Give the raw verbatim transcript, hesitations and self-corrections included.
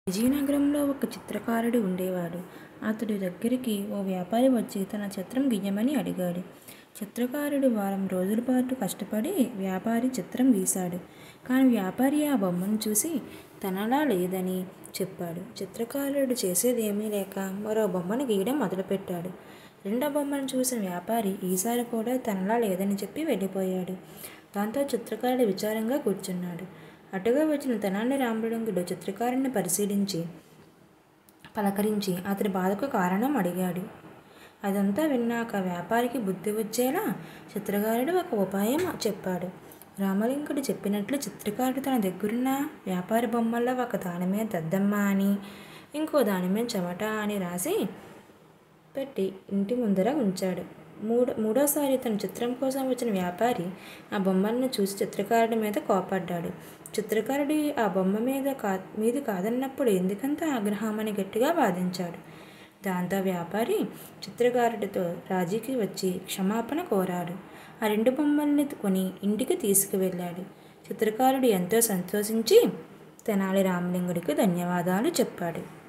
విజయనగరంలో ఒక చిత్రకారుడు ఉండేవాడు. అతడి దగ్గరికి ఓ వ్యాపారి వచ్చి తన చిత్రం గీయమని అడిగాడు. చిత్రకారుడు వారం రోజుల పాటు కష్టపడి వ్యాపారి చిత్రం గీశాడు. కానీ వ్యాపారి ఆ బొమ్మను చూసి తనలా లేదని చెప్పాడు. చిత్రకారుడు చేసేదేమీ లేక మరో బొమ్మను గీయడం మొదలుపెట్టాడు. రెండో బొమ్మను చూసిన వ్యాపారి ఈసారి కూడా తనలా లేదని చెప్పి వెళ్ళిపోయాడు. దాంతో చిత్రకారుడు విచారంగా కూర్చున్నాడు. అటుగా వచ్చిన తెనాలి రామలింగుడు చిత్రకారుడిని పరిశీలించి పలకరించి అతడి బాధకు కారణం అడిగాడు. అదంతా విన్నాక వ్యాపారికి బుద్ధి వచ్చేలా చిత్రకారుడు ఒక ఉపాయం చెప్పాడు. రామలింగుడు చెప్పినట్లు చిత్రకారుడు తన దగ్గరున్న వ్యాపారి బొమ్మల్లో ఒక దాని మీద దద్దమ్మ అని, ఇంకో దాని మీద చెమట అని రాసి పెట్టి ఇంటి ముందర ఉంచాడు. మూడో మూడోసారి తన చిత్రం కోసం వచ్చిన వ్యాపారి ఆ బొమ్మలను చూసి చిత్రకారుడి మీద కోపడ్డాడు. చిత్రకారుడి ఆ బొమ్మ మీద కా మీది కాదన్నప్పుడు ఎందుకంత ఆగ్రహం అని గట్టిగా వాదించాడు. దాంతో వ్యాపారి చిత్రకారుడితో రాజీకి వచ్చి క్షమాపణ కోరాడు. ఆ రెండు బొమ్మల్ని కొని ఇంటికి తీసుకువెళ్ళాడు. చిత్రకారుడు ఎంతో సంతోషించి తెనాలి రామలింగుడికి ధన్యవాదాలు చెప్పాడు.